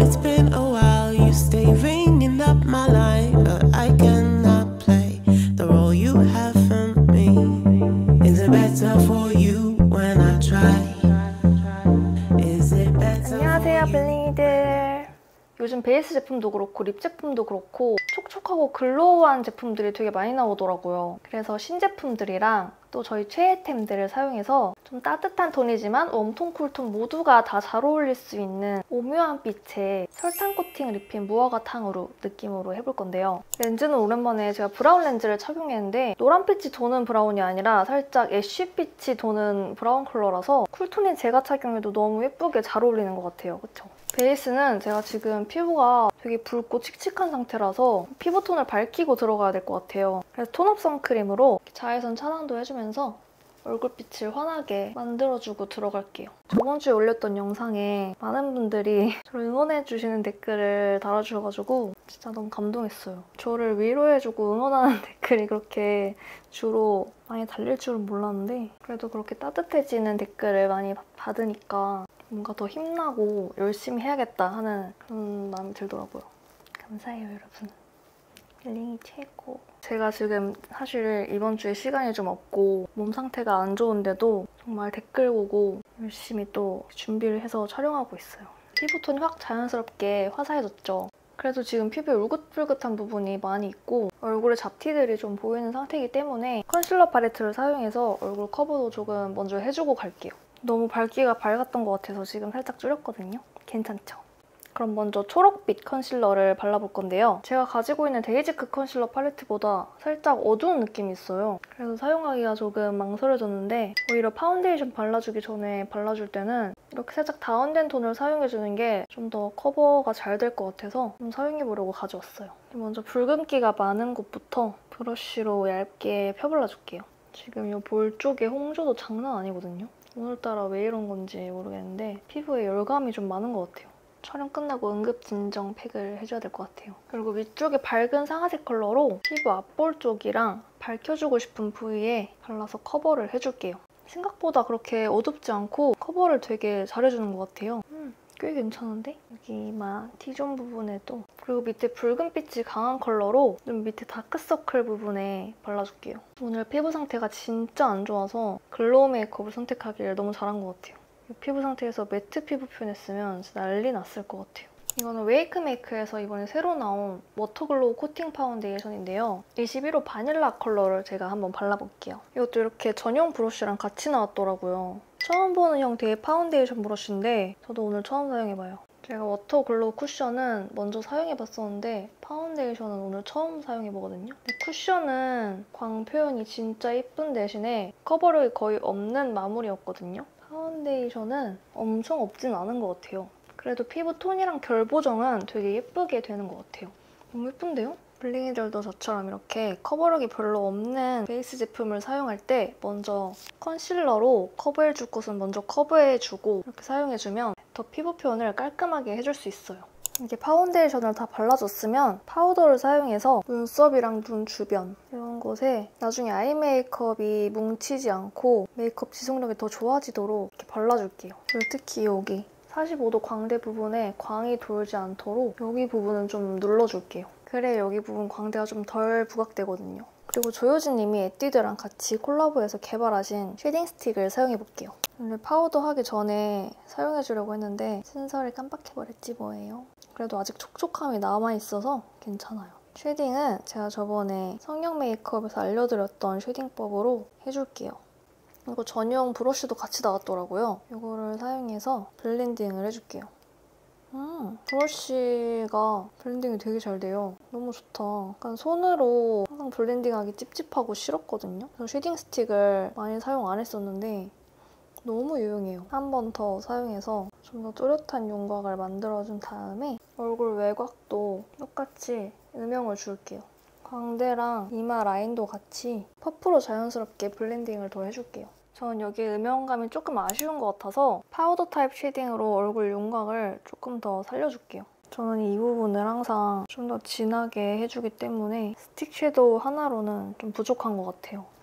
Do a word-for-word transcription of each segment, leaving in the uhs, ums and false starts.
it's been a while. You stay ringing up my line, but I cannot play the role you have for me. Is it better for you when I try? Is it better? 안녕하세요, 블링이들. 요즘 베이스 제품도 그렇고 립 제품도 그렇고 촉촉하고 글로우한 제품들이 되게 많이 나오더라고요. 그래서 신제품들이랑 또 저희 최애템들을 사용해서 좀 따뜻한 톤이지만 웜톤, 쿨톤 모두가 다 잘 어울릴 수 있는 오묘한 빛의 설탕 코팅 립핀 무화과 탕후루 느낌으로 해볼 건데요. 렌즈는 오랜만에 제가 브라운 렌즈를 착용했는데 노란빛이 도는 브라운이 아니라 살짝 애쉬빛이 도는 브라운 컬러라서 쿨톤인 제가 착용해도 너무 예쁘게 잘 어울리는 것 같아요. 그쵸? 베이스는 제가 지금 피부가 되게 붉고 칙칙한 상태라서 피부톤을 밝히고 들어가야 될 것 같아요. 그래서 톤업 선크림으로 자외선 차단도 해주면서 얼굴빛을 환하게 만들어주고 들어갈게요. 저번 주에 올렸던 영상에 많은 분들이 저를 응원해주시는 댓글을 달아주셔가지고 진짜 너무 감동했어요. 저를 위로해주고 응원하는 댓글이 그렇게 주로 많이 달릴 줄은 몰랐는데 그래도 그렇게 따뜻해지는 댓글을 많이 받으니까 뭔가 더 힘나고 열심히 해야겠다 하는 그런 마음이 들더라고요. 감사해요, 여러분. 블링이 최고. 제가 지금 사실 이번 주에 시간이 좀 없고 몸 상태가 안 좋은데도 정말 댓글 보고 열심히 또 준비를 해서 촬영하고 있어요. 피부톤이 확 자연스럽게 화사해졌죠. 그래도 지금 피부에 울긋불긋한 부분이 많이 있고 얼굴에 잡티들이 좀 보이는 상태이기 때문에 컨실러 팔레트를 사용해서 얼굴 커버도 조금 먼저 해주고 갈게요. 너무 밝기가 밝았던 것 같아서 지금 살짝 줄였거든요. 괜찮죠? 그럼 먼저 초록빛 컨실러를 발라볼 건데요. 제가 가지고 있는 데이지크 컨실러 팔레트보다 살짝 어두운 느낌이 있어요. 그래서 사용하기가 조금 망설여졌는데 오히려 파운데이션 발라주기 전에 발라줄 때는 이렇게 살짝 다운된 톤을 사용해주는 게 좀 더 커버가 잘 될 것 같아서 좀 사용해보려고 가져왔어요. 먼저 붉은기가 많은 곳부터 브러쉬로 얇게 펴발라줄게요. 지금 이 볼 쪽에 홍조도 장난 아니거든요. 오늘따라 왜 이런 건지 모르겠는데 피부에 열감이 좀 많은 것 같아요. 촬영 끝나고 응급진정 팩을 해줘야 될 것 같아요. 그리고 위쪽에 밝은 상아색 컬러로 피부 앞볼 쪽이랑 밝혀주고 싶은 부위에 발라서 커버를 해줄게요. 생각보다 그렇게 어둡지 않고 커버를 되게 잘해주는 것 같아요. 음, 꽤 괜찮은데? 여기 막 T존 부분에도 그리고 밑에 붉은빛이 강한 컬러로 눈 밑에 다크서클 부분에 발라줄게요. 오늘 피부 상태가 진짜 안 좋아서 글로우 메이크업을 선택하기를 너무 잘한 것 같아요. 이 피부 상태에서 매트 피부 표현했으면 진짜 난리 났을 것 같아요. 이거는 웨이크메이크에서 이번에 새로 나온 워터글로우 코팅 파운데이션인데요. 이십일 호 바닐라 컬러를 제가 한번 발라볼게요. 이것도 이렇게 전용 브러쉬랑 같이 나왔더라고요. 처음 보는 형태의 파운데이션 브러쉬인데 저도 오늘 처음 사용해봐요. 제가 워터글로우 쿠션은 먼저 사용해봤었는데 파운데이션은 오늘 처음 사용해보거든요. 근데 쿠션은 광 표현이 진짜 예쁜 대신에 커버력이 거의 없는 마무리였거든요. 파운데이션은 엄청 없진 않은 것 같아요. 그래도 피부 톤이랑 결 보정은 되게 예쁘게 되는 것 같아요. 너무 예쁜데요? 블링이들도 저처럼 이렇게 커버력이 별로 없는 베이스 제품을 사용할 때 먼저 컨실러로 커버해줄 곳은 먼저 커버해주고 이렇게 사용해주면 더 피부 표현을 깔끔하게 해줄 수 있어요. 이렇게 파운데이션을 다 발라줬으면 파우더를 사용해서 눈썹이랑 눈 주변 이런 곳에 나중에 아이 메이크업이 뭉치지 않고 메이크업 지속력이 더 좋아지도록 이렇게 발라줄게요. 그리고 특히 여기 사십오 도 광대 부분에 광이 돌지 않도록 여기 부분은 좀 눌러줄게요. 그래 여기 부분 광대가 좀 덜 부각되거든요. 그리고 조효진님이 에뛰드랑 같이 콜라보해서 개발하신 쉐딩 스틱을 사용해볼게요. 오늘 파우더 하기 전에 사용해주려고 했는데 순서를 깜빡해버렸지 뭐예요. 그래도 아직 촉촉함이 남아있어서 괜찮아요. 쉐딩은 제가 저번에 성형 메이크업에서 알려드렸던 쉐딩법으로 해줄게요. 이거 전용 브러쉬도 같이 나왔더라고요. 이거를 사용해서 블렌딩을 해줄게요. 음, 브러쉬가 블렌딩이 되게 잘 돼요. 너무 좋다. 약간 손으로 항상 블렌딩하기 찝찝하고 싫었거든요. 그래서 쉐딩 스틱을 많이 사용 안 했었는데 너무 유용해요. 한 번 더 사용해서 좀 더 또렷한 윤곽을 만들어준 다음에 얼굴 외곽도 똑같이 음영을 줄게요. 광대랑 이마 라인도 같이 퍼프로 자연스럽게 블렌딩을 더 해줄게요. 전 여기 음영감이 조금 아쉬운 것 같아서 파우더 타입 쉐딩으로 얼굴 윤곽을 조금 더 살려줄게요. 저는 이 부분을 항상 좀 더 진하게 해주기 때문에 스틱 섀도우 하나로는 좀 부족한 것 같아요.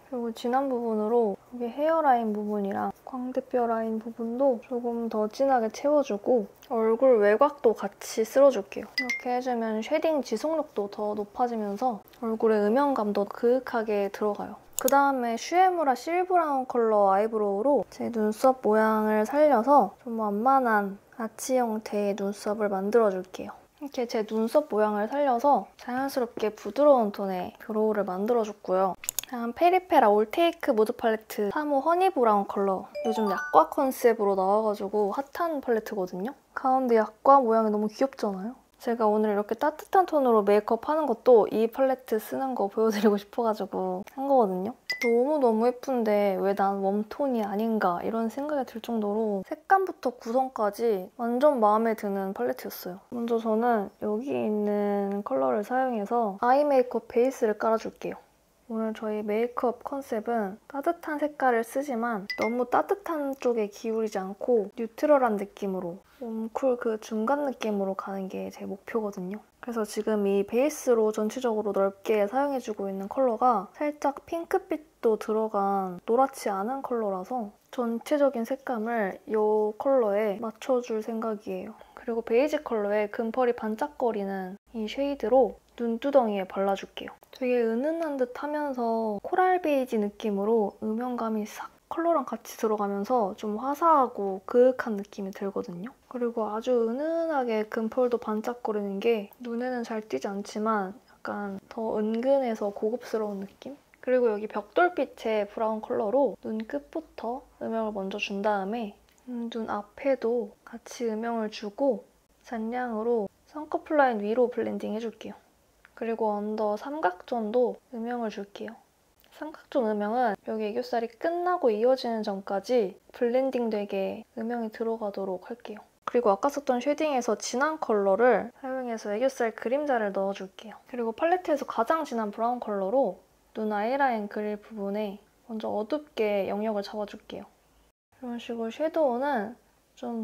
그리고 진한 부분으로 여기 헤어라인 부분이랑 광대뼈 라인 부분도 조금 더 진하게 채워주고 얼굴 외곽도 같이 쓸어줄게요. 이렇게 해주면 쉐딩 지속력도 더 높아지면서 얼굴의 음영감도 그윽하게 들어가요. 그 다음에 슈에무라 실브라운 컬러 아이브로우로 제 눈썹 모양을 살려서 좀 완만한 아치 형태의 눈썹을 만들어줄게요. 이렇게 제 눈썹 모양을 살려서 자연스럽게 부드러운 톤의 브로우를 만들어줬고요. 그냥 페리페라 올테이크 무드 팔레트 삼 호 허니 브라운 컬러. 요즘 약과 컨셉으로 나와가지고 핫한 팔레트거든요. 가운데 약과 모양이 너무 귀엽잖아요? 제가 오늘 이렇게 따뜻한 톤으로 메이크업 하는 것도 이 팔레트 쓰는 거 보여드리고 싶어가지고 한 거거든요. 너무너무 예쁜데 왜 난 웜톤이 아닌가 이런 생각이 들 정도로 색감부터 구성까지 완전 마음에 드는 팔레트였어요. 먼저 저는 여기 있는 컬러를 사용해서 아이 메이크업 베이스를 깔아줄게요. 오늘 저희 메이크업 컨셉은 따뜻한 색깔을 쓰지만 너무 따뜻한 쪽에 기울이지 않고 뉴트럴한 느낌으로 웜쿨 그 중간 느낌으로 가는 게 제 목표거든요. 그래서 지금 이 베이스로 전체적으로 넓게 사용해주고 있는 컬러가 살짝 핑크빛도 들어간 노랗지 않은 컬러라서 전체적인 색감을 이 컬러에 맞춰줄 생각이에요. 그리고 베이지 컬러에 금펄이 반짝거리는 이 쉐이드로 눈두덩이에 발라줄게요. 되게 은은한 듯 하면서 코랄 베이지 느낌으로 음영감이 싹 컬러랑 같이 들어가면서 좀 화사하고 그윽한 느낌이 들거든요. 그리고 아주 은은하게 금펄도 반짝거리는 게 눈에는 잘 띄지 않지만 약간 더 은근해서 고급스러운 느낌? 그리고 여기 벽돌빛의 브라운 컬러로 눈 끝부터 음영을 먼저 준 다음에 음, 눈 앞에도 같이 음영을 주고 잔량으로 썬커플 라인 위로 블렌딩 해줄게요. 그리고 언더 삼각존도 음영을 줄게요. 삼각존 음영은 여기 애교살이 끝나고 이어지는 전까지 블렌딩 되게 음영이 들어가도록 할게요. 그리고 아까 썼던 쉐딩에서 진한 컬러를 사용해서 애교살 그림자를 넣어줄게요. 그리고 팔레트에서 가장 진한 브라운 컬러로 눈 아이라인 그릴 부분에 먼저 어둡게 영역을 잡아줄게요. 이런 식으로 섀도우는 좀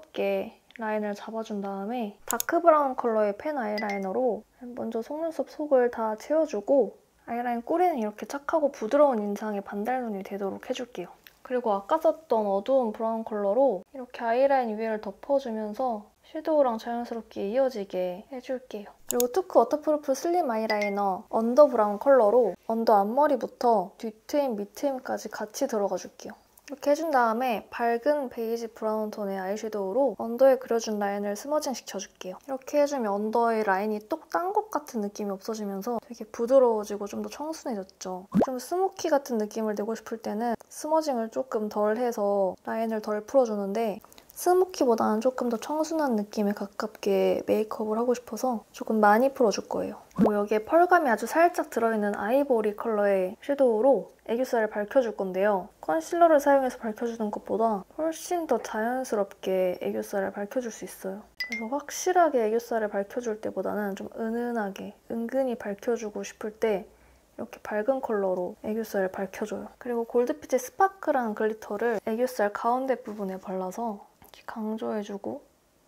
두껍게 라인을 잡아준 다음에 다크 브라운 컬러의 펜 아이라이너로 먼저 속눈썹 속을 다 채워주고 아이라인 꼬리는 이렇게 착하고 부드러운 인상의 반달눈이 되도록 해줄게요. 그리고 아까 썼던 어두운 브라운 컬러로 이렇게 아이라인 위를 덮어주면서 섀도우랑 자연스럽게 이어지게 해줄게요. 그리고 투크 워터프루프 슬림 아이라이너 언더 브라운 컬러로 언더 앞머리부터 뒤트임, 밑트임까지 같이 들어가 줄게요. 이렇게 해준 다음에 밝은 베이지 브라운 톤의 아이섀도우로 언더에 그려준 라인을 스머징 시켜줄게요. 이렇게 해주면 언더의 라인이 똑 딴 것 같은 느낌이 없어지면서 되게 부드러워지고 좀 더 청순해졌죠. 좀 스모키 같은 느낌을 내고 싶을 때는 스머징을 조금 덜 해서 라인을 덜 풀어주는데 스모키보다는 조금 더 청순한 느낌에 가깝게 메이크업을 하고 싶어서 조금 많이 풀어줄 거예요. 그리고 여기에 펄감이 아주 살짝 들어있는 아이보리 컬러의 섀도우로 애교살을 밝혀줄 건데요. 컨실러를 사용해서 밝혀주는 것보다 훨씬 더 자연스럽게 애교살을 밝혀줄 수 있어요. 그래서 확실하게 애교살을 밝혀줄 때보다는 좀 은은하게 은근히 밝혀주고 싶을 때 이렇게 밝은 컬러로 애교살을 밝혀줘요. 그리고 골드빛의 스파클한 글리터를 애교살 가운데 부분에 발라서 이렇게 강조해주고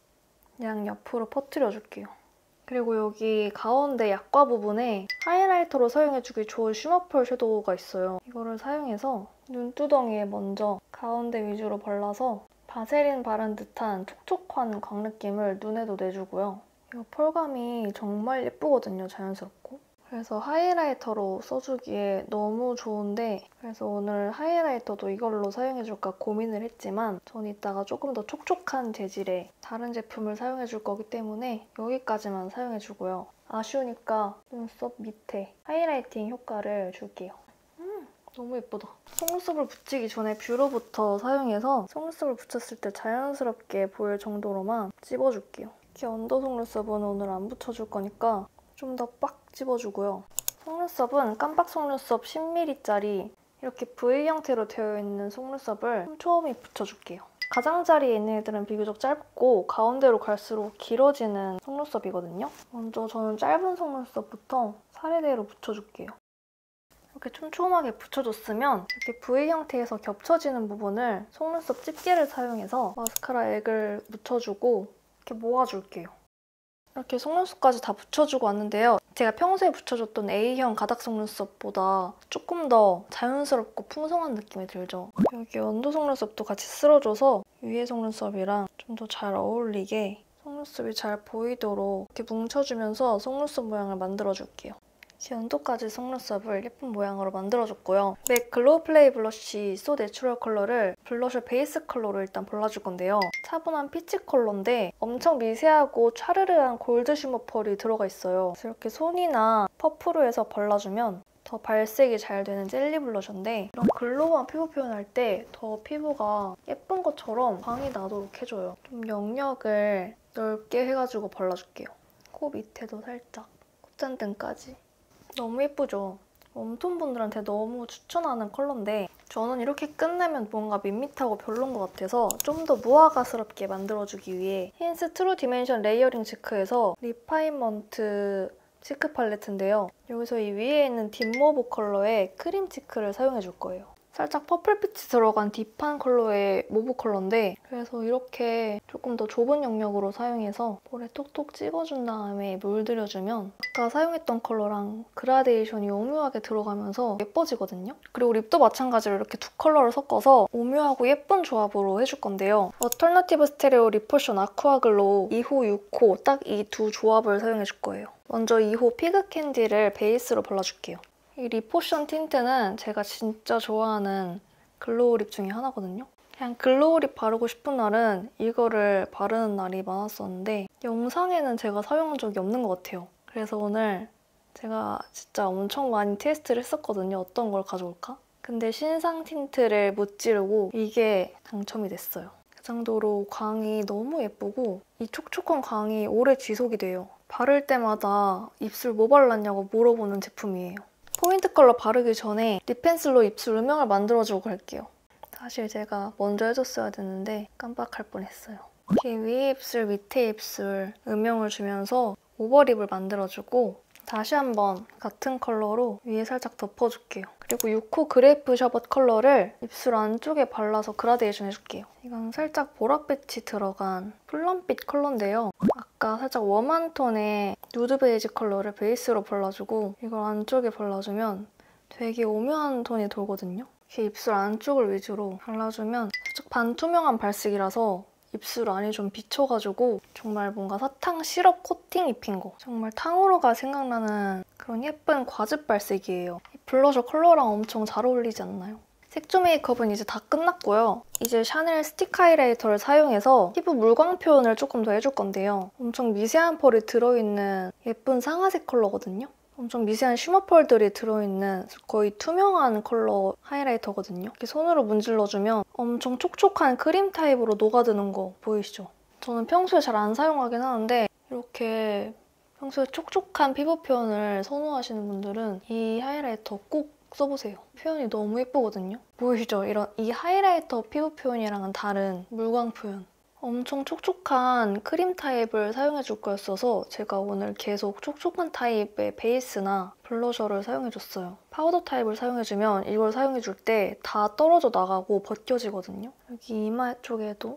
양 옆으로 퍼뜨려줄게요. 그리고 여기 가운데 약과 부분에 하이라이터로 사용해주기 좋은 쉬머펄 섀도우가 있어요. 이거를 사용해서 눈두덩이에 먼저 가운데 위주로 발라서 바세린 바른 듯한 촉촉한 광 느낌을 눈에도 내주고요. 이거 펄감이 정말 예쁘거든요, 자연스럽고. 그래서 하이라이터로 써주기에 너무 좋은데 그래서 오늘 하이라이터도 이걸로 사용해줄까 고민을 했지만 전 이따가 조금 더 촉촉한 재질의 다른 제품을 사용해줄 거기 때문에 여기까지만 사용해주고요. 아쉬우니까 눈썹 밑에 하이라이팅 효과를 줄게요. 음, 너무 예쁘다. 속눈썹을 붙이기 전에 뷰러부터 사용해서 속눈썹을 붙였을 때 자연스럽게 보일 정도로만 찝어줄게요. 이렇게 언더 속눈썹은 오늘 안 붙여줄 거니까 좀 더 빡 집어주고요. 속눈썹은 깜박 속눈썹 십 밀리미터짜리 이렇게 V 형태로 되어 있는 속눈썹을 촘촘히 붙여줄게요. 가장자리에 있는 애들은 비교적 짧고 가운데로 갈수록 길어지는 속눈썹이거든요. 먼저 저는 짧은 속눈썹부터 사례대로 붙여줄게요. 이렇게 촘촘하게 붙여줬으면 이렇게 V 형태에서 겹쳐지는 부분을 속눈썹 집게를 사용해서 마스카라 액을 묻혀주고 이렇게 모아줄게요. 이렇게 속눈썹까지 다 붙여주고 왔는데요. 제가 평소에 붙여줬던 에이형 가닥 속눈썹보다 조금 더 자연스럽고 풍성한 느낌이 들죠. 여기 원두 속눈썹도 같이 쓸어줘서 위에 속눈썹이랑 좀 더 잘 어울리게 속눈썹이 잘 보이도록 이렇게 뭉쳐주면서 속눈썹 모양을 만들어줄게요. 연도까지 속눈썹을 예쁜 모양으로 만들어줬고요. 맥 글로우 플레이 블러쉬 소 내추럴 컬러를 블러셔 베이스 컬러로 일단 발라줄 건데요. 차분한 피치 컬러인데 엄청 미세하고 차르르한 골드 쉬머 펄이 들어가 있어요. 그래서 이렇게 손이나 퍼프로 해서 발라주면 더 발색이 잘 되는 젤리 블러셔인데 이런 글로우한 피부 표현할 때 더 피부가 예쁜 것처럼 광이 나도록 해줘요. 좀 영역을 넓게 해가지고 발라줄게요. 코 밑에도 살짝, 콧잔등까지. 너무 예쁘죠? 웜톤 분들한테 너무 추천하는 컬러인데 저는 이렇게 끝내면 뭔가 밋밋하고 별론 것 같아서 좀 더 무화과스럽게 만들어주기 위해 힌스 트루 디멘션 레이어링 치크에서 리파인먼트 치크 팔레트인데요. 여기서 이 위에 있는 딥모브 컬러의 크림 치크를 사용해줄 거예요. 살짝 퍼플빛이 들어간 딥한 컬러의 모브 컬러인데 그래서 이렇게 조금 더 좁은 영역으로 사용해서 볼에 톡톡 찍어준 다음에 물들여주면 아까 사용했던 컬러랑 그라데이션이 오묘하게 들어가면서 예뻐지거든요. 그리고 립도 마찬가지로 이렇게 두 컬러를 섞어서 오묘하고 예쁜 조합으로 해줄 건데요. 어털너티브 스테레오 립 포션 아쿠아 글로우 이 호, 육 호 딱 이 두 조합을 사용해줄 거예요. 먼저 이 호 피그 캔디를 베이스로 발라줄게요. 이 립 포션 틴트는 제가 진짜 좋아하는 글로우 립 중에 하나거든요. 그냥 글로우 립 바르고 싶은 날은 이거를 바르는 날이 많았었는데 영상에는 제가 사용한 적이 없는 것 같아요. 그래서 오늘 제가 진짜 엄청 많이 테스트를 했었거든요. 어떤 걸 가져올까? 근데 신상 틴트를 못 지르고 이게 당첨이 됐어요. 그 정도로 광이 너무 예쁘고 이 촉촉한 광이 오래 지속이 돼요. 바를 때마다 입술 뭐 발랐냐고 물어보는 제품이에요. 포인트 컬러 바르기 전에 립펜슬로 입술 음영을 만들어주고 갈게요. 사실 제가 먼저 해줬어야 됐는데 깜빡할 뻔했어요. 이렇게 위에 입술, 밑에 입술 음영을 주면서 오버립을 만들어주고 다시 한번 같은 컬러로 위에 살짝 덮어줄게요. 그리고 육 호 그레이프 셔벗 컬러를 입술 안쪽에 발라서 그라데이션 해줄게요. 이건 살짝 보랏빛이 들어간 플럼빛 컬러인데요. 아까 살짝 웜한 톤의 누드 베이지 컬러를 베이스로 발라주고 이걸 안쪽에 발라주면 되게 오묘한 톤이 돌거든요. 이렇게 입술 안쪽을 위주로 발라주면 살짝 반투명한 발색이라서 입술 안이 좀 비쳐가지고 정말 뭔가 사탕 시럽 코팅 입힌 거. 정말 탕후루가 생각나는 그런 예쁜 과즙 발색이에요. 이 블러셔 컬러랑 엄청 잘 어울리지 않나요? 색조 메이크업은 이제 다 끝났고요. 이제 샤넬 스틱 하이라이터를 사용해서 피부 물광 표현을 조금 더 해줄 건데요. 엄청 미세한 펄이 들어있는 예쁜 상아색 컬러거든요. 엄청 미세한 쉬머 펄들이 들어있는 거의 투명한 컬러 하이라이터거든요. 이렇게 손으로 문질러주면 엄청 촉촉한 크림 타입으로 녹아드는 거 보이시죠? 저는 평소에 잘 안 사용하긴 하는데 이렇게 평소에 촉촉한 피부 표현을 선호하시는 분들은 이 하이라이터 꼭 써보세요. 표현이 너무 예쁘거든요. 보이시죠? 이런 이 하이라이터 피부 표현이랑은 다른 물광 표현. 엄청 촉촉한 크림 타입을 사용해줄 거였어서 제가 오늘 계속 촉촉한 타입의 베이스나 블러셔를 사용해줬어요. 파우더 타입을 사용해주면 이걸 사용해줄 때 다 떨어져 나가고 벗겨지거든요. 여기 이마 쪽에도,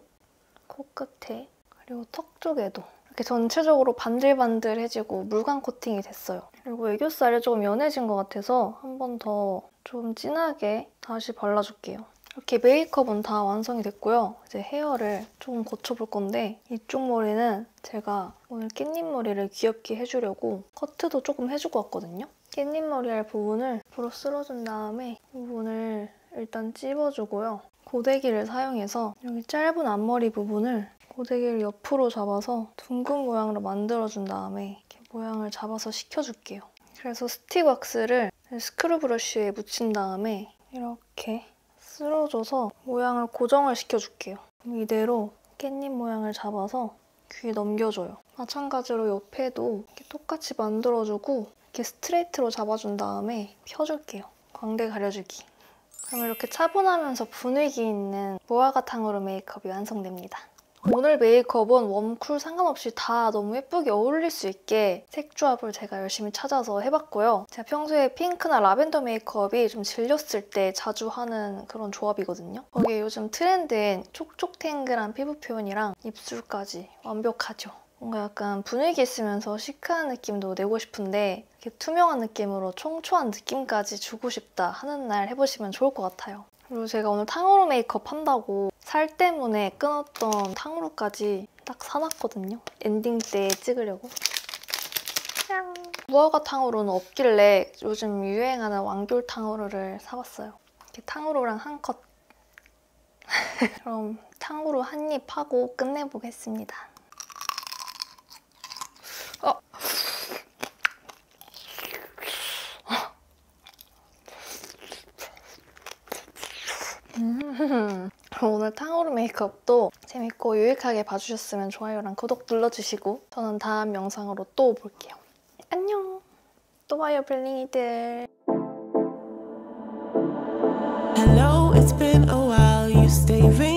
코끝에, 그리고 턱 쪽에도 이렇게 전체적으로 반들반들해지고 물광 코팅이 됐어요. 그리고 애교살이 조금 연해진 것 같아서 한 번 더 좀 진하게 다시 발라줄게요. 이렇게 메이크업은 다 완성이 됐고요. 이제 헤어를 조금 고쳐볼 건데 이쪽 머리는 제가 오늘 깻잎 머리를 귀엽게 해주려고 커트도 조금 해주고 왔거든요. 깻잎 머리 할 부분을 앞으로 쓸어준 다음에 이 부분을 일단 찝어주고요. 고데기를 사용해서 여기 짧은 앞머리 부분을 고데기를 옆으로 잡아서 둥근 모양으로 만들어준 다음에 이렇게 모양을 잡아서 식혀줄게요. 그래서 스틱 왁스를 스크류 브러쉬에 묻힌 다음에 이렇게 쓸어줘서 모양을 고정을 시켜줄게요. 이대로 깻잎 모양을 잡아서 귀에 넘겨줘요. 마찬가지로 옆에도 이렇게 똑같이 만들어주고 이렇게 스트레이트로 잡아준 다음에 펴줄게요. 광대 가려주기. 그러면 이렇게 차분하면서 분위기 있는 무화과 탕후루 메이크업이 완성됩니다. 오늘 메이크업은 웜, 쿨 상관없이 다 너무 예쁘게 어울릴 수 있게 색 조합을 제가 열심히 찾아서 해봤고요. 제가 평소에 핑크나 라벤더 메이크업이 좀 질렸을 때 자주 하는 그런 조합이거든요. 거기에 요즘 트렌드인 촉촉탱글한 피부 표현이랑 입술까지 완벽하죠. 뭔가 약간 분위기 있으면서 시크한 느낌도 내고 싶은데 이렇게 투명한 느낌으로 청초한 느낌까지 주고 싶다 하는 날 해보시면 좋을 것 같아요. 그리고 제가 오늘 탕후루 메이크업 한다고 살 때문에 끊었던 탕후루까지 딱 사놨거든요. 엔딩 때 찍으려고. 짠! 무화과 탕후루는 없길래 요즘 유행하는 완귤 탕후루를 사봤어요. 이렇게 탕후루랑 한 컷. 그럼 탕후루 한 입 하고 끝내보겠습니다. 어. 음. 그럼 오늘 탕후루 메이크업도 재밌고 유익하게 봐주셨으면 좋아요랑 구독 눌러주시고 저는 다음 영상으로 또 볼게요. 안녕! 또 봐요, 블링이들. Hello, it's been a while. You stay ring.